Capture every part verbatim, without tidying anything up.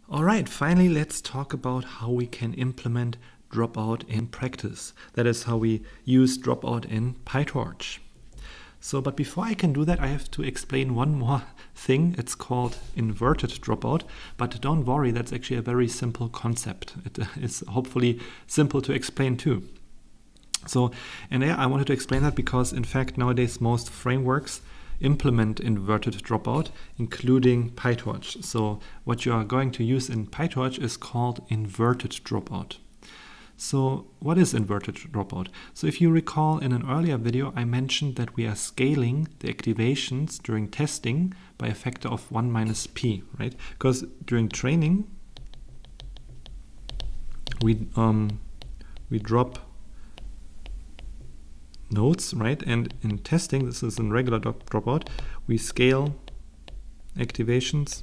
All right, finally, let's talk about how we can implement Dropout in practice. That is how we use Dropout in PyTorch. So, but before I can do that, I have to explain one more thing. It's called inverted dropout, but don't worry, that's actually a very simple concept. It is hopefully simple to explain too. So, and yeah, I wanted to explain that because in fact nowadays most frameworks implement inverted dropout, including PyTorch. So what you are going to use in PyTorch is called inverted dropout. So what is inverted dropout? So if you recall in an earlier video, I mentioned that we are scaling the activations during testing by a factor of one minus p, right? Because during training, we, um, we drop nodes, right? And in testing, this is in regular drop dropout, we scale activations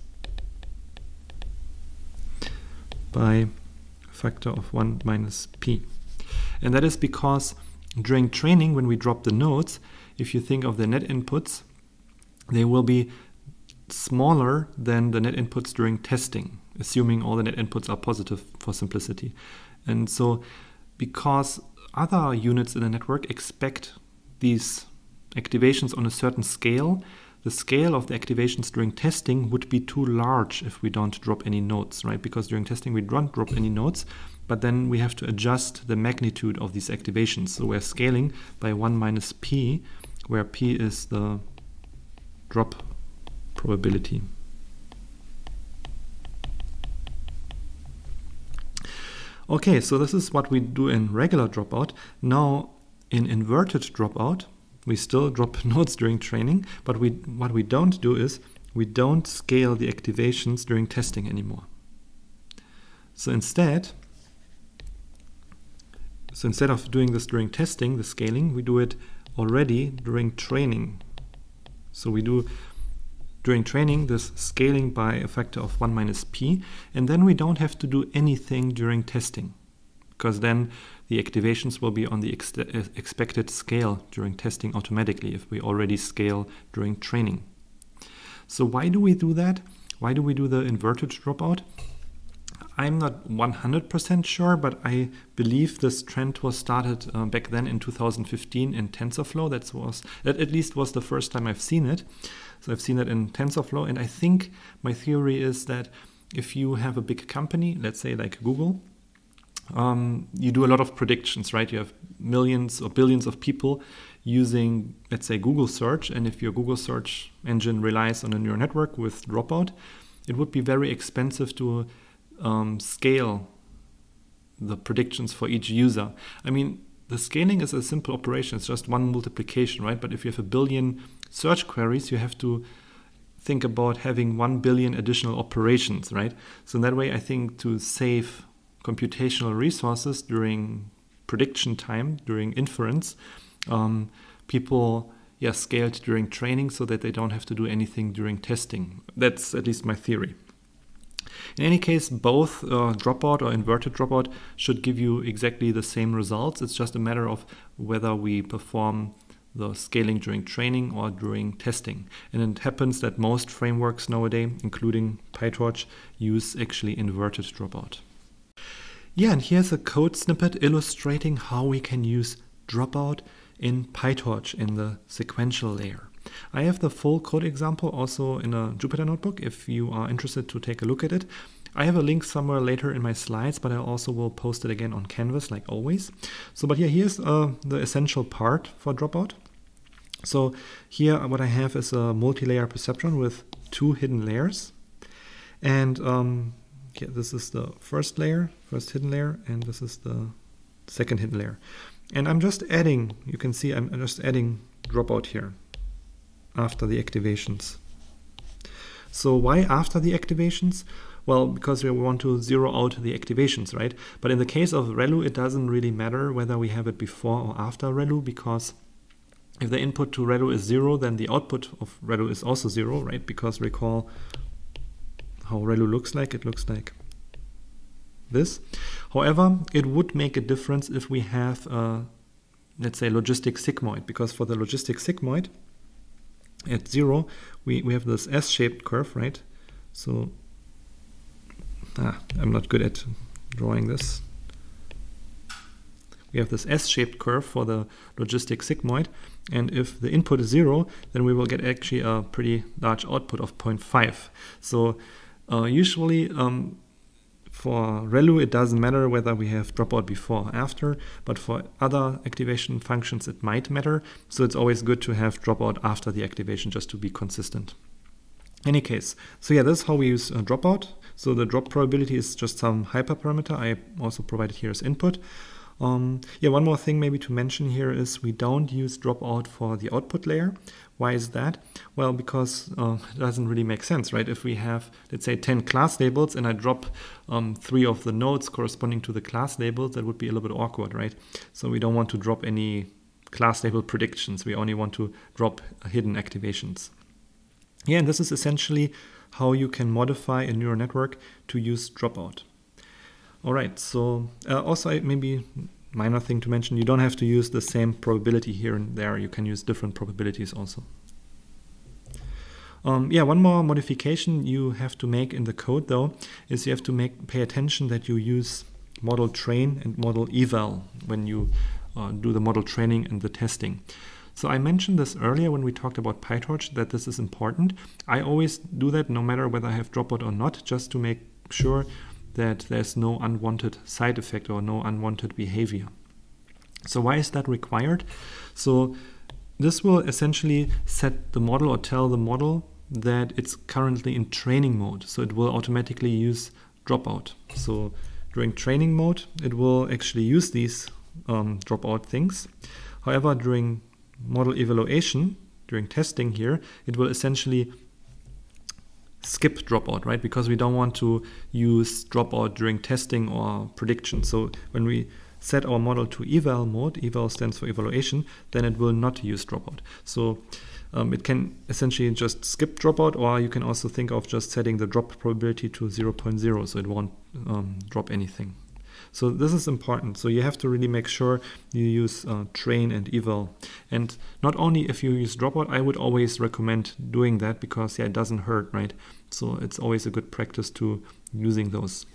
by factor of one minus p. And that is because during training, when we drop the nodes, if you think of the net inputs, they will be smaller than the net inputs during testing, assuming all the net inputs are positive for simplicity. And so because other units in the network expect these activations on a certain scale, the scale of the activations during testing would be too large if we don't drop any nodes, right? Because during testing we don't drop any nodes, but then we have to adjust the magnitude of these activations. So we're scaling by one minus p, where p is the drop probability. Okay, so this is what we do in regular dropout. Now in inverted dropout, we still drop nodes during training, but we what we don't do is we don't scale the activations during testing anymore. So instead, so instead of doing this during testing, the scaling, we do it already during training. So we do during training this scaling by a factor of one minus p, and then we don't have to do anything during testing, because then the activations will be on the ex expected scale during testing automatically if we already scale during training. So why do we do that? Why do we do the inverted dropout? I'm not one hundred percent sure, but I believe this trend was started uh, back then in two thousand fifteen in TensorFlow. That was that at least was the first time I've seen it. So I've seen it in TensorFlow, and I think my theory is that if you have a big company, let's say like Google, um, you do a lot of predictions, right? You have millions or billions of people using, let's say, Google search, and if your Google search engine relies on a neural network with dropout, it would be very expensive to um, scale the predictions for each user. I mean, the scaling is a simple operation. It's just one multiplication, right? But if you have a billion search queries, you have to think about having one billion additional operations, right? So in that way, I think to save computational resources during prediction time, during inference, um, people yeah, scaled during training so that they don't have to do anything during testing. That's at least my theory. In any case, both uh, dropout or inverted dropout should give you exactly the same results. It's just a matter of whether we perform the scaling during training or during testing. And it happens that most frameworks nowadays, including PyTorch, use actually inverted dropout. Yeah, and here's a code snippet illustrating how we can use dropout in PyTorch in the sequential layer. I have the full code example also in a Jupyter notebook if you are interested to take a look at it. I have a link somewhere later in my slides, but I also will post it again on Canvas like always. So, but yeah, here's uh, the essential part for dropout. So here what I have is a multi-layer perceptron with two hidden layers. And um, yeah, this is the first layer, first hidden layer, and this is the second hidden layer. And I'm just adding, you can see I'm just adding dropout here after the activations. So why after the activations? Well, because we want to zero out the activations, right? But in the case of ReLU, it doesn't really matter whether we have it before or after ReLU, because if the input to ReLU is zero, then the output of ReLU is also zero, right? Because recall how ReLU looks like. It looks like this. However, it would make a difference if we have, a, let's say, logistic sigmoid, because for the logistic sigmoid, at zero, we, we have this S-shaped curve, right? So ah, I'm not good at drawing this. We have this S-shaped curve for the logistic sigmoid, and if the input is zero, then we will get actually a pretty large output of zero point five. So uh, usually um, for ReLU it doesn't matter whether we have dropout before or after, but for other activation functions it might matter. So it's always good to have dropout after the activation just to be consistent. Any case, so yeah, this is how we use uh, dropout. So the drop probability is just some hyperparameter I also provided here as input. Um, yeah, one more thing maybe to mention here is we don't use dropout for the output layer. Why is that? Well, because uh, it doesn't really make sense, right? If we have, let's say, ten class labels and I drop um, three of the nodes corresponding to the class labels, that would be a little bit awkward, right? So we don't want to drop any class label predictions. We only want to drop hidden activations. Yeah, and this is essentially how you can modify a neural network to use dropout. All right, so uh, also maybe minor thing to mention, you don't have to use the same probability here and there. You can use different probabilities also. Um, yeah, one more modification you have to make in the code though is you have to make pay attention that you use model train and model eval when you uh, do the model training and the testing. So I mentioned this earlier when we talked about PyTorch that this is important. I always do that no matter whether I have dropout or not, just to make sure that there's no unwanted side effect or no unwanted behavior. So why is that required? So this will essentially set the model or tell the model that it's currently in training mode. So it will automatically use dropout. So during training mode, it will actually use these um, dropout things. However, during model evaluation, during testing here, it will essentially skip dropout, right? Because we don't want to use dropout during testing or prediction. So when we set our model to eval mode, eval stands for evaluation, then it will not use dropout. So um, it can essentially just skip dropout, or you can also think of just setting the drop probability to zero point zero, so it won't um, drop anything. So this is important. So you have to really make sure you use uh, train and eval. And not only if you use dropout, I would always recommend doing that because yeah, it doesn't hurt, right? So it's always a good practice to using those.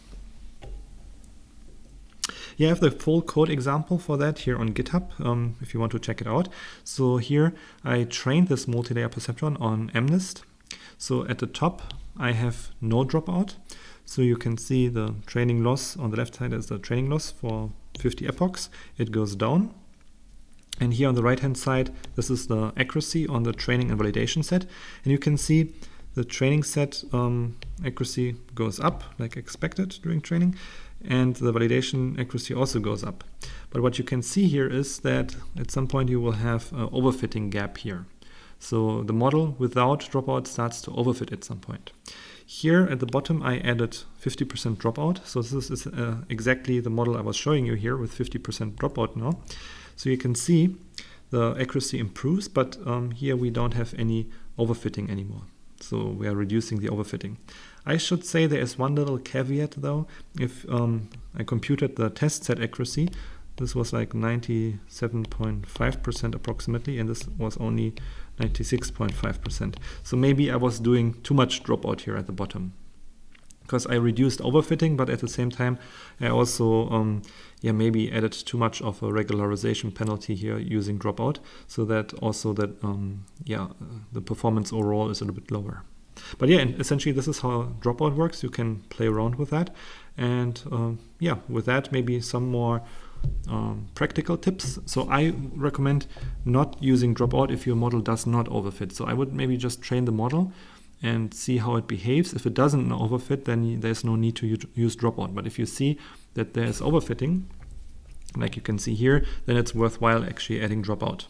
Yeah, I have the full code example for that here on GitHub um, if you want to check it out. So here I trained this multi-layer perceptron on MNIST. So at the top I have no dropout. So you can see the training loss on the left side is the training loss for fifty epochs. It goes down. And here on the right hand side, this is the accuracy on the training and validation set. And you can see the training set um, accuracy goes up like expected during training. And the validation accuracy also goes up. But what you can see here is that at some point you will have an overfitting gap here. So the model without dropout starts to overfit at some point. Here at the bottom I added fifty percent dropout. So this is uh, exactly the model I was showing you here with fifty percent dropout now. So you can see the accuracy improves, but um, here we don't have any overfitting anymore. So we are reducing the overfitting. I should say there is one little caveat though. If um, I computed the test set accuracy, this was like ninety-seven point five percent approximately, and this was only ninety-six point five percent. So maybe I was doing too much dropout here at the bottom, because I reduced overfitting, but at the same time I also um, yeah maybe added too much of a regularization penalty here using dropout, so that also that um, yeah the performance overall is a little bit lower. But yeah, and essentially this is how dropout works. You can play around with that, and uh, yeah, with that maybe some more Um, practical tips. So I recommend not using dropout if your model does not overfit. So I would maybe just train the model and see how it behaves. If it doesn't overfit, then there's no need to use dropout. But if you see that there's overfitting, like you can see here, then it's worthwhile actually adding dropout.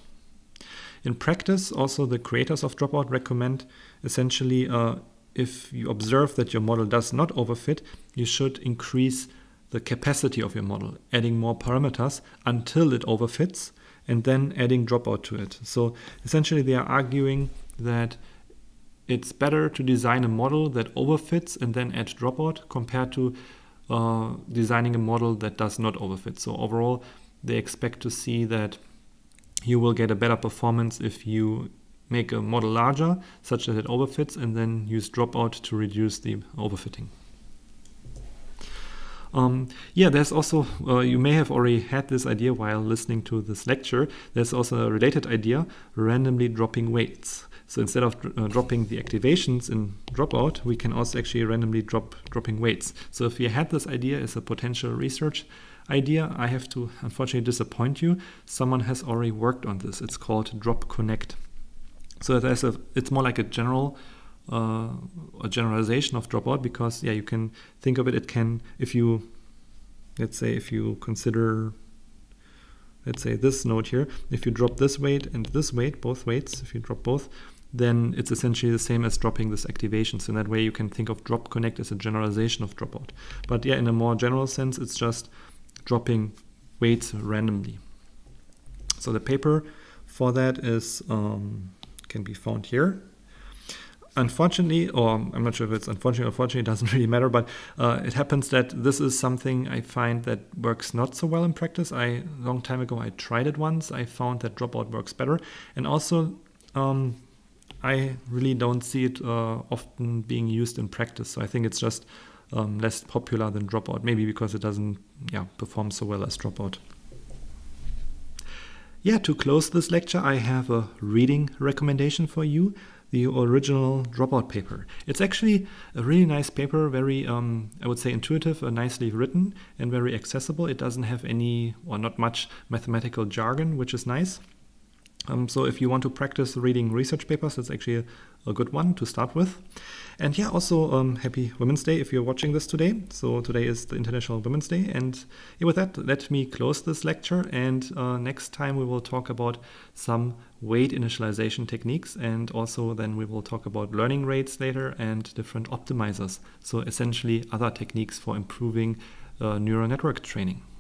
In practice, also the creators of dropout recommend essentially uh, if you observe that your model does not overfit, you should increase the capacity of your model, adding more parameters until it overfits, and then adding dropout to it. So essentially they are arguing that it's better to design a model that overfits and then add dropout compared to uh, designing a model that does not overfit. So overall, they expect to see that you will get a better performance if you make a model larger, such that it overfits, and then use dropout to reduce the overfitting. Um, yeah, there's also, uh, you may have already had this idea while listening to this lecture. There's also a related idea, randomly dropping weights. So instead of uh, dropping the activations in Dropout, we can also actually randomly drop dropping weights. So if you had this idea as a potential research idea, I have to unfortunately disappoint you. Someone has already worked on this. It's called Drop Connect. So there's a, it's more like a general, uh, a generalization of Dropout, because yeah, you can think of it. It can, if you, let's say, if you consider, let's say this node here, if you drop this weight and this weight, both weights, if you drop both, then it's essentially the same as dropping this activation. So in that way, you can think of Drop Connect as a generalization of Dropout. But yeah, in a more general sense, it's just dropping weights randomly. So the paper for that is um, can be found here. Unfortunately, or I'm not sure if it's unfortunately or unfortunately, it doesn't really matter, but uh, it happens that this is something I find that works not so well in practice. I, a long time ago, I tried it once. I found that Dropout works better. And also, um, I really don't see it uh, often being used in practice. So I think it's just um, less popular than Dropout, maybe because it doesn't yeah, perform so well as Dropout. Yeah, to close this lecture, I have a reading recommendation for you. The original Dropout paper. It's actually a really nice paper, very, um, I would say, intuitive, uh, nicely written, and very accessible. It doesn't have any, or not much, mathematical jargon, which is nice. Um, so if you want to practice reading research papers, it's actually a, a good one to start with. And yeah, also um, happy Women's Day if you're watching this today. So today is the International Women's Day. And yeah, with that, let me close this lecture. And uh, next time we will talk about some weight initialization techniques. And also then we will talk about learning rates later and different optimizers. So essentially other techniques for improving uh, neural network training.